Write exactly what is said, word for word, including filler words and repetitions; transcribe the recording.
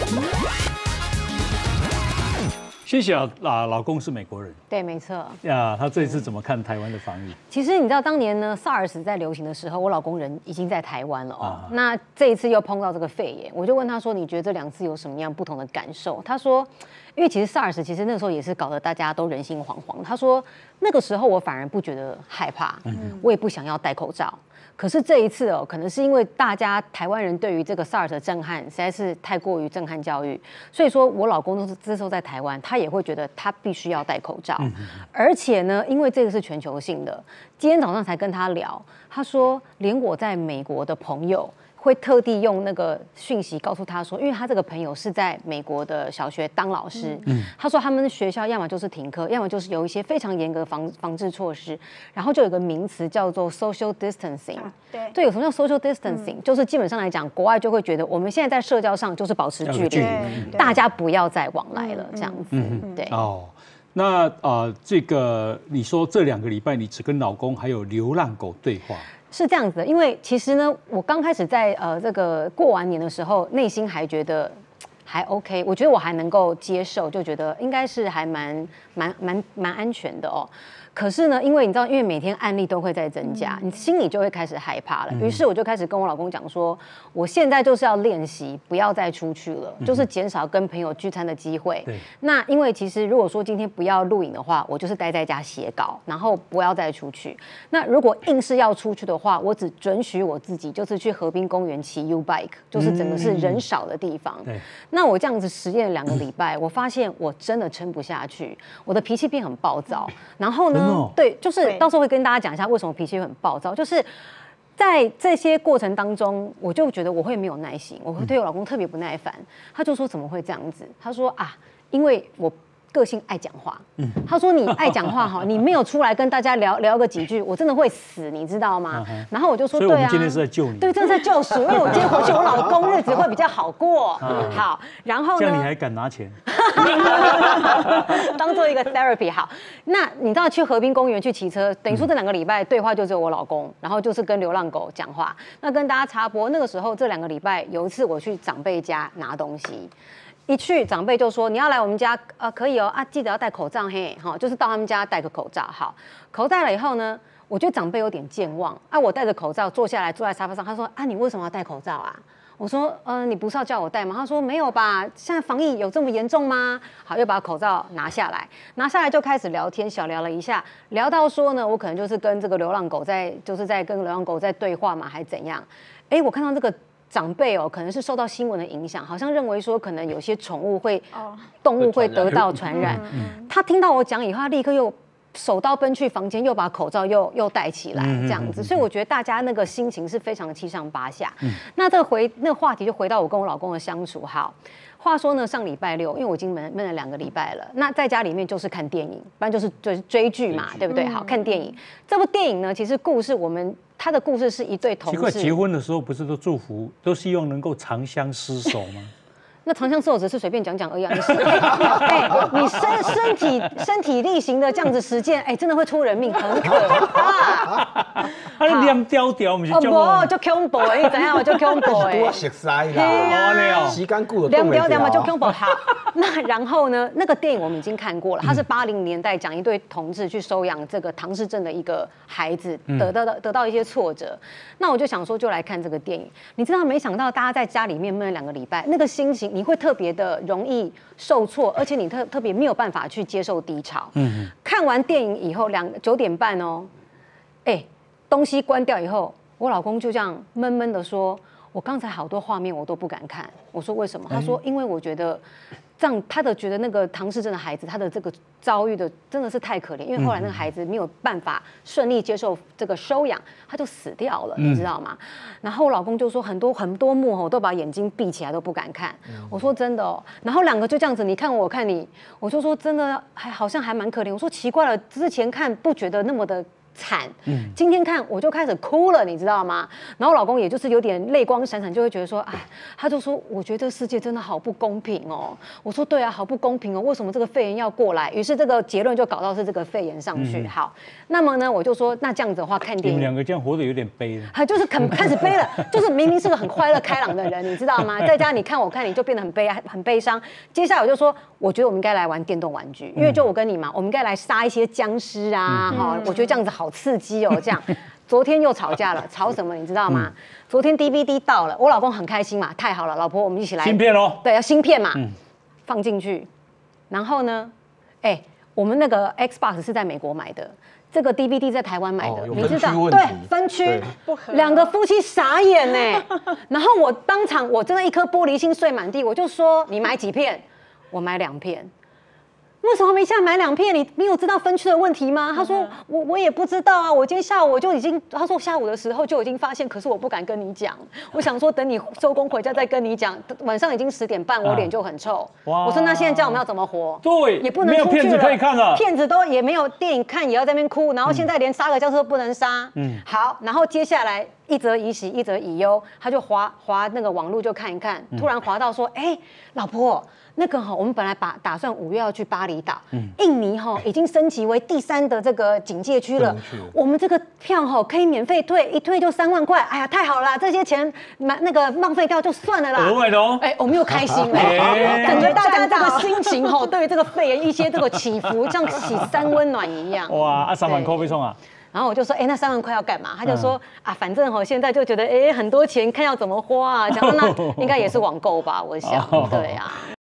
谢谢啊，老公是美国人， 对，没错。 呀，他这一次怎么看台湾的防疫？ 其实你知道，当年呢 SARS 在流行的时候，我老公人已经在台湾了哦。啊、那这一次又碰到这个肺炎，我就问他说：“你觉得这两次有什么样不同的感受？”他说：“因为其实 SARS 其实那时候也是搞得大家都人心惶惶。”他说：“那个时候我反而不觉得害怕，嗯、我也不想要戴口罩。”可是这一次哦，可能是因为大家台湾人对于这个 SARS 的震撼实在是太过于震撼教育，所以说我老公都是这时候在台湾，他也会觉得他必须要戴口罩，嗯、而且呢，因为这个是全球性的，今天早上才跟他聊，他说连我在美国的朋友会特地用那个讯息告诉他说，因为他这个朋友是在美国的小学当老师，嗯、他说他们学校要么就是停课，要么就是有一些非常严格防防治措施，然后就有个名词叫做 social distancing，啊、对，对，有什么叫 social distancing？、嗯、就是基本上来讲，国外就会觉得我们现在在社交上就是保持距离，大家不要再往来了，这样子，嗯嗯、对。哦， 那呃，这个你说这两个礼拜你只跟老公还有流浪狗对话。 是这样子的，因为其实呢，我刚开始在呃这个过完年的时候，内心还觉得还 OK， 我觉得我还能够接受，就觉得应该是还蛮蛮蛮蛮安全的哦。可是呢，因为你知道，因为每天案例都会在增加，你心里就会开始害怕了。于是我就开始跟我老公讲说，我现在就是要练习，不要再出去了，就是减少跟朋友聚餐的机会。那因为其实如果说今天不要录影的话，我就是待在家写稿，然后不要再出去。那如果硬是要出去的话，我只准许我自己就是去河滨公园骑 U bike， 就是整个是人少的地方。那我这样子实验了两个礼拜，我发现我真的撑不下去，我的脾气变很暴躁，然后呢？对，就是到时候会跟大家讲一下为什么脾气会很暴躁，就是在这些过程当中，我就觉得我会没有耐心，我会对我老公特别不耐烦。他就说怎么会这样子？他说啊，因为我个性爱讲话。嗯、他说你爱讲话哈，你没有出来跟大家聊聊个几句，我真的会死，你知道吗？嗯、然后我就说， 对啊，所以我们今天是在救你， 对，真的在救赎，因为我今天回去，我老公日子会比较好过。嗯、好，然后呢？ 这样你还敢拿钱？ 当做一个 therapy 好，那你知道去河滨公园去骑车，等于说这两个礼拜对话就只有我老公，然后就是跟流浪狗讲话。那跟大家插播，那个时候这两个礼拜有一次我去长辈家拿东西，一去长辈就说你要来我们家，呃，可以哦，啊，记得要戴口罩嘿，哈，就是到他们家戴个口罩。好，口罩了以后呢，我觉得长辈有点健忘，啊，我戴着口罩坐下来坐在沙发上，他说啊，你为什么要戴口罩啊？我说，嗯、呃，你不是要叫我戴吗？他说没有吧，现在防疫有这么严重吗？好，又把口罩拿下来，拿下来就开始聊天，小聊了一下，聊到说呢，我可能就是跟这个流浪狗在，就是在跟流浪狗在对话嘛，还怎样？哎，我看到这个长辈哦，可能是受到新闻的影响，好像认为说可能有些宠物会，哦、动物会得到传染。嗯、他听到我讲以后，他立刻又手刀奔去房间，又把口罩又又戴起来，这样子，所以我觉得大家那个心情是非常的七上八下。嗯、那这个回那个话题就回到我跟我老公的相处。好，话说呢，上礼拜六，因为我已经闷闷了两个礼拜了，那在家里面就是看电影，不然就是就是追剧嘛，对不对？好看电影。这部电影呢，其实故事我们他的故事是一对同志。 奇怪，结婚的时候不是都祝福，都希望能够长相厮守吗？ 那长相厮守只是随便讲讲而已啊！你是哎、欸，你身身体身体力行的这样子实践，哎、欸，真的会出人命，很可怕。 啊，你亮雕雕，不是就哦，就恐怖哎，你怎样？就恐怖哎， 多熟悉啦，时间久了亮雕雕嘛，就恐怖。好，那然后呢？那个电影我们已经看过了，它是八零年代讲一对同志去收养这个唐氏症的一个孩子，得到得到一些挫折。那我就想说，就来看这个电影。你知道，没想到大家在家里面闷了两个礼拜，那个心情。你会特别的容易受挫，而且你特特别没有办法去接受低潮。嗯，看完电影以后，两九点半哦，哎，东西关掉以后，我老公就这样闷闷的说：“我刚才好多画面我都不敢看。”我说：“为什么？”他说：“因为我觉得。”这样，他的觉得那个唐氏症的孩子，他的这个遭遇的真的是太可怜，因为后来那个孩子没有办法顺利接受这个收养，他就死掉了，你知道吗？然后我老公就说很多很多幕我都把眼睛闭起来都不敢看。我说真的哦，然后两个就这样子，你看我，我看你，我就说真的还好像还蛮可怜。我说奇怪了，之前看不觉得那么的惨。嗯，今天看我就开始哭了，你知道吗？然后我老公也就是有点泪光闪闪，就会觉得说，哎，他就说，我觉得这个世界真的好不公平哦。我说对啊，好不公平哦，为什么这个肺炎要过来？于是这个结论就搞到是这个肺炎上去。嗯、好，那么呢，我就说，那这样子的话，看电影， 你们两个这样活得有点悲了。 他就是肯开始悲了，就是明明是个很快乐开朗的人，你知道吗？在家你看我看你就变得很悲很悲伤。接下来我就说，我觉得我们应该来玩电动玩具，因为就我跟你嘛，我们应该来杀一些僵尸啊，哈、嗯，我觉得这样子好刺激哦，这样。昨天又吵架了，吵什么你知道吗？嗯、昨天 D V D 到了，我老公很开心嘛，太好了，老婆我们一起来。 芯片哦。 对，要芯片嘛，嗯、放进去。然后呢，哎、欸，我们那个 Xbox 是在美国买的，这个 D V D 在台湾买的， 哦、 你知道？对，分区，两个夫妻傻眼呢。然后我当场，我真的一颗玻璃心碎满地，我就说你买几片？我买两片。为什么没下买两片？你没有知道分区的问题吗？他说我我也不知道啊，我今天下午我就已经，他说下午的时候就已经发现，可是我不敢跟你讲。我想说等你收工回家再跟你讲。晚上已经十点半，我脸就很臭。啊、我说那现在这样我们要怎么活？ 对， 也不能出去了， 没有片子可以看了， 片子都也没有电影看，也要在那边哭。然后现在连杀个僵尸都不能杀。嗯，好，然后接下来一则以喜一则以忧，他就滑滑那个网路就看一看，突然滑到说，哎、欸，老婆。那个哈，我们本来把打算五月要去巴厘岛，嗯、印尼哈已经升级为第三的这个警戒区了。我们这个票哈可以免费退，一退就三万块。哎呀，太好了啦，这些钱买那个浪费掉就算了啦。 额外的哦。 哎，我们又开心了，欸、感觉大家这个心情哈，对于这个肺炎一些这个起伏，像起三温暖一样。 哇，啊，三万块被送啊！ 然后我就说，哎、欸，那三万块要干嘛？他就说，嗯、啊，反正哈现在就觉得，哎、欸，很多钱看要怎么花啊，讲那应该也是网购吧，我想，对啊。